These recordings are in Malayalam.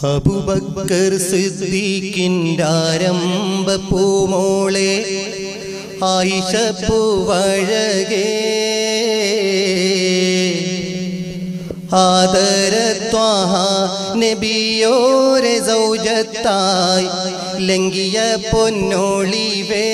അബൂബക്കർ സിദ്ദീഖിന്റെ ആരംഭ പൂമോളെ ആയിഷ പൂവഴകേ ആദര ത്വാഹ നബിയോരെ സൗജത്തായി ലംഘിയ പൊന്നോളിവേ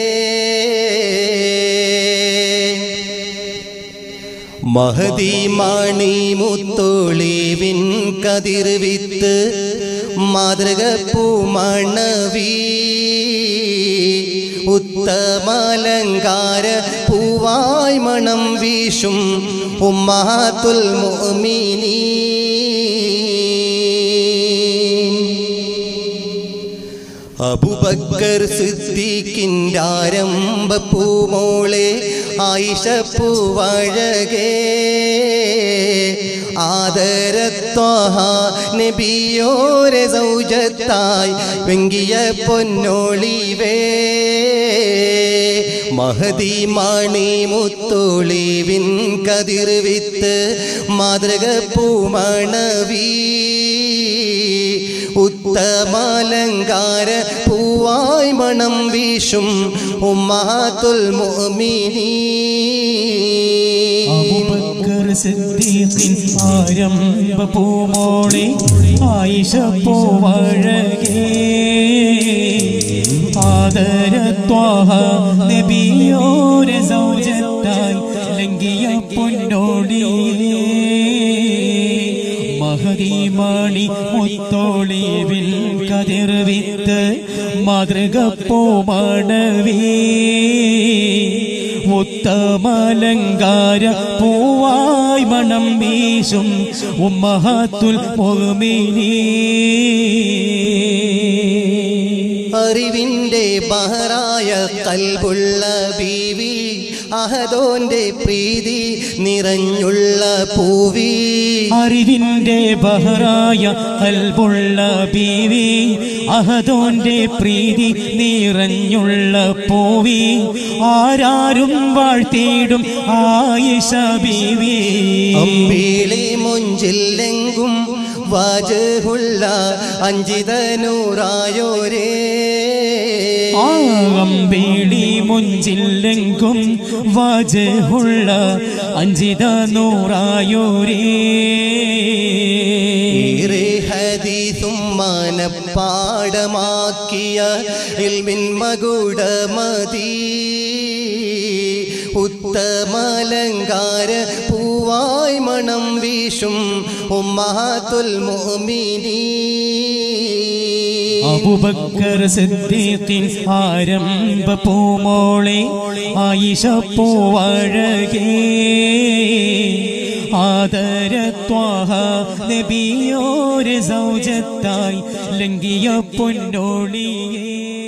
മഹദി മണി മുത്തൊളിവിൻ കതിർവിത്ത് മാതൃക പൂമണവി ഉത്തമാലങ്കാര പൂവായി മണം വീശും ഉമ്മഹാത്തുൽ മുഅ്മിനീൻ അബൂബക്കർ സിദ്ദീഖിന്റെ ആരംഭ പൂമോളെ ആയിഷ പൂവഴകേ ആദര ത്വാഹ നബിയോരെ സൗജത്തായി വെങ്കിയ പൊന്നോളിവേ മഹദി മണി മുത്തൊളിവിൻ കതിർവിത്ത് മാതൃക പൂമണവി ഉത്തമാലങ്കാര പൂവായി മണം വീശും ഉമ്മഹാത്തുൽ മുഅ്മിനീൻ അബൂബക്കർ സിദ്ദീഖിൻ ആരംഭ പൂമോളെ ആയിഷ പൂവഴകേ ആദര ത്വാഹ നബിയോരെ സൗജത്തായി ലംഘിയ പൊന്നോളിയേ മഹദി മണി മുത്തൊളിവിൽ കതിർവിത്ത് മാതൃക പൂമണവി ഉത്തമാലങ്കാര പൂവായി മണം വീശും ഉമ്മഹാത്തുൽ മുഅ്മിനീൻ അറിവിന്റെ ബഹറായ ഖൽബുള്ള ബീവി അഹദോന്റെ പ്രീതി നിറഞ്ഞുള്ള പൂവി അറിവിന്റെ ബഹറായ ഖൽബുള്ള ബീവി അഹദോന്റെ പ്രീതി നിറഞ്ഞുള്ള പൂവി ആരാരും വാഴ്ത്തിയിടും ആയിഷ ബീവി അമ്പിളി മുഞ്ചില്ലെങ്കും വാജഹുള്ള അഞ്ചിത നൂറായോരേ അമ്പിളി മുഞ്ചില്ലെങ്കും വാജഹുള്ള അഞ്ചിത നൂറായോരേ ഹദീസും മനപ്പാടമാക്കിയ ഇൽമിൻ മകുടമതി ഉത്തമാലങ്കാര പൂവായി മണം വീശും ഉമ്മഹാത്തുൽ മുഅ്മിനീൻ അബൂബക്കർ സിദ്ദീഖിൻ ആരംഭ പൂമോളെ ആയിഷ പൂവഴകേ ആദര ത്വാഹ നബിയോരെ സൗജത്തായി ലംഘിയ പൊന്നോളിയേ